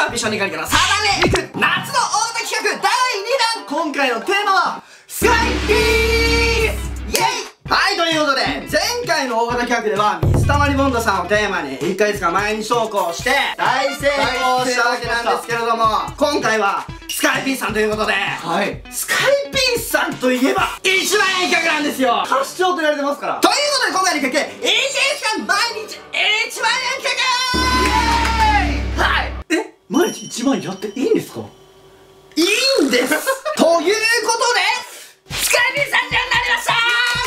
はびしょにかりから定めいく夏の大型企画第2弾。今回のテーマはスカイピースイエイ。はい、ということで前回の大型企画では水溜りボンドさんをテーマに1ヶ月間毎日投稿して大成功したわけなんですけれども、今回はスカイピースさんということで、はい、スカイピースさんといえば1万円企画なんですよ。発祥と言われてますから。ということで今回の企画1ヶ月間毎日1万円企画イエーイ。はい、毎日1万円やっていいんですか？いいんですということでスカイピースさんになりました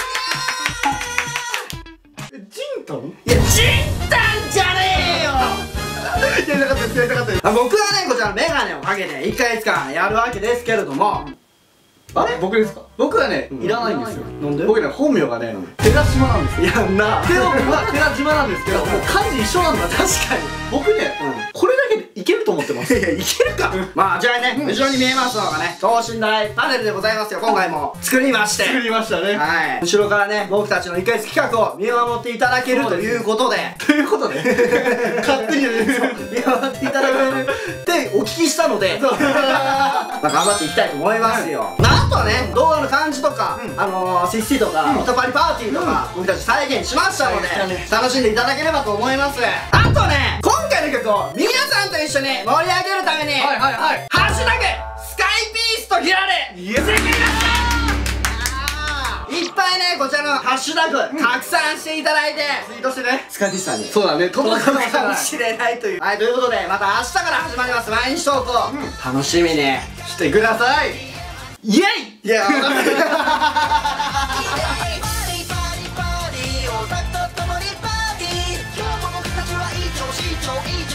ー。ジンタン？いや、ジンタンじゃねえよやりたかったです、やりたかったです。僕はね、こちらメガネをかけて1ヶ月間やるわけですけれども、あれ僕ですか？僕はね、いらないんですよ。なんで？僕ね、本名がね、寺島なんですよ。いやんな寺島なんですけど、もう漢字一緒なんだ。確かに僕ね、これだけでいけると思ってます。いや、いけるか。まあ、じゃあね、後ろに見えますのがね、等身大パネルでございますよ。今回も作りまして、作りましたね。はい、後ろからね、僕たちの1ヶ月企画を見守っていただけるということで勝手に見守っていただけるってお聞きしたので、まあ頑張っていきたいと思いますよ。あとはね、動画の感じとか、シッシとか、オタパリパーティーとか、僕たち再現しましたので、楽しんでいただければと思います。あとね、今回の曲を皆さんと一緒に盛り上げるために、ハッシュタグ、スカイピースとひらで、つけてください。いっぱいね、こちらのハッシュタグ、拡散していただいて、ツイートしてね、スカイピースさんに。そうだね、届くかもしれないという。はい、ということで、また明日から始まります、毎日投稿。楽しみにしてください。イエイ。いや、分かんない。今日も僕たちは一丁